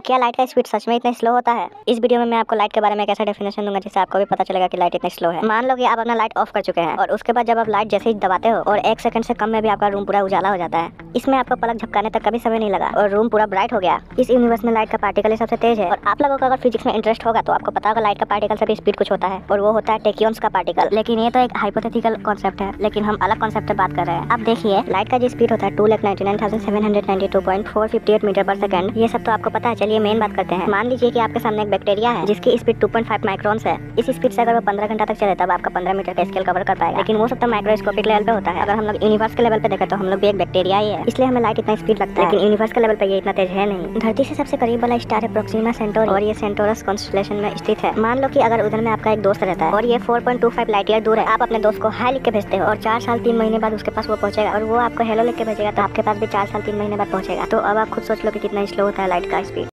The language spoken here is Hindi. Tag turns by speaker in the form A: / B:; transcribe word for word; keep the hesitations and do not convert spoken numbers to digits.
A: क्या लाइट का स्पीड सच में इतना स्लो होता है? इस वीडियो में मैं आपको लाइट के बारे में एक ऐसा डेफिनेशन दूंगा जिससे आपको भी पता चलेगा कि लाइट इतना स्लो है। मान लो कि आप अपना लाइट ऑफ कर चुके हैं और उसके बाद जब आप लाइट जैसे ही दबाते हो और एक सेकंड से कम में भी आपका रूम पूरा उजाला हो जाता है। इसमें आपको पलक झपकाने तक कभी समय नहीं लगा और रूम पूरा ब्राइट हो गया। इस यूनिवर्स में लाइट का पार्टिकल सबसे तेज है और आप लोगों को अगर फिजिक्स में इंटरेस्ट होगा तो आपको पता होगा लाइट का पार्टिकल से भी स्पीड कुछ होता है और वो होता है टेक्योन्स का पार्टिकल। लेकिन ये तो एक हाइपोथेटिकल कॉन्सेप्ट है, लेकिन हम अलग कॉन्सेप्ट से बात कर रहे हैं। अब देखिए, लाइट का जो स्पीड होता है two lakh ninety nine thousand seven hundred ninety two point four fifty eight metre per second. ये सब तो आपको पता है। चलिए मेन बात करते हैं। मान लीजिए कि आपके सामने एक बैक्टीरिया है जिसकी speed two point five microns है। इस स्पीड से अगर वो पंद्रह घंटा तक चले तब आपका पंद्रह मीटर का स्केल कवर कर पाएगा। लेकिन वो सब तो माइक्रोस्कोपिक लेवल पे होता है। अगर हम लोग यूनिवर्स के लेवल पे देखें तो हम लोग भी एक बैक्टीरिया ही है, इसलिए हमें लाइट इतना स्पीड लगता है। लेकिन यूनिवर्स के लेवल पे ये इतना तेज है नहीं। धरती से सबसे करीब वाला स्टार है प्रोक्सिमा सेंटोरी और ये सेंटोरस कॉन्स्टेलेशन में स्थित है। मान लो कि अगर उधर में आपका एक दोस्त रहता है और ये four point two five light year दूर है। आप अपने दोस्त को हाय लिख के भेजते हो और चार साल तीन महीने बाद उसके पास वो पहुंचेगा और वो आपको हेलो लिख के भेजेगा तो आपके पास भी चार साल तीन महीने बाद पहुंचेगा। तो अब आप खुद सोच लो कि कितना स्लो होता है लाइट का स्पीड।